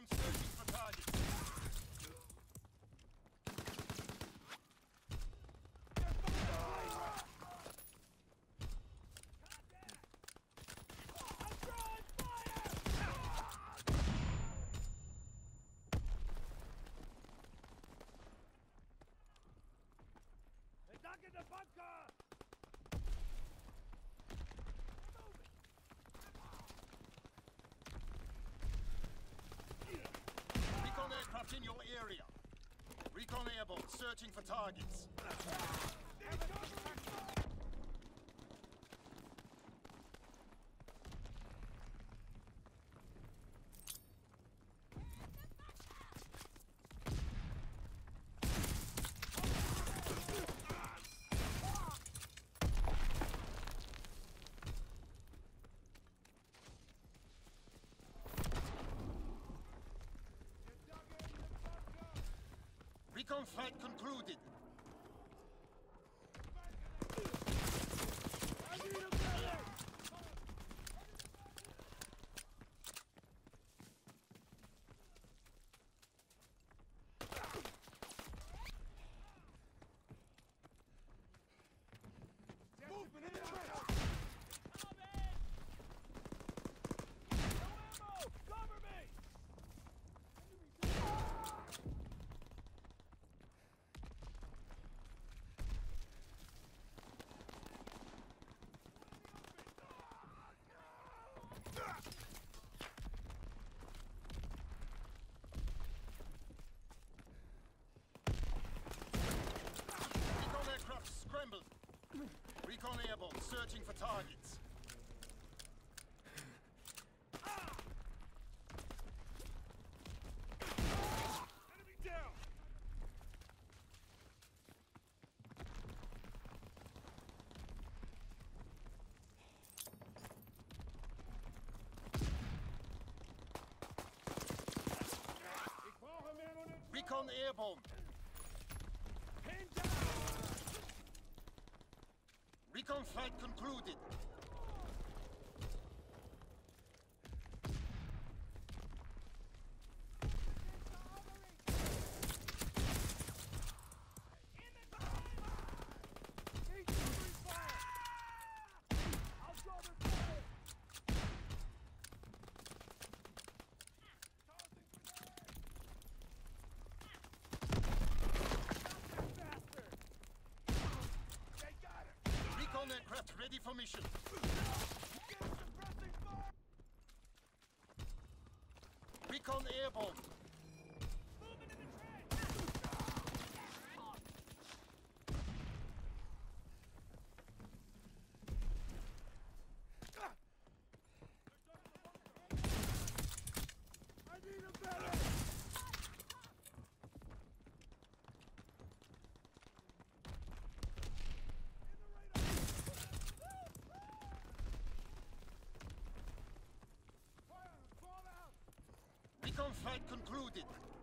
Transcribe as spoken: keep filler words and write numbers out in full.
searching for targets. Attack in the bunker! Recon aircraft in your area. Recon airborne searching for targets. Recon flight concluded. I need a medic! Movement in the trench! Come in! No ammo! Cover me! Recon aircraft scrambled. Recon airborne searching for targets. Enemy down! Ich brauche mehr Munition! Recon airborne. Pin down! Recon flight concluded. I'll draw the fire! Tossing grenade! Stop that bastard! They got him! Recon aircraft ready for mission. Get him suppressing fire! Recon airborne. Moving in the trench! I need a medic! In the radar! Fire! Fall out! Recon flight concluded.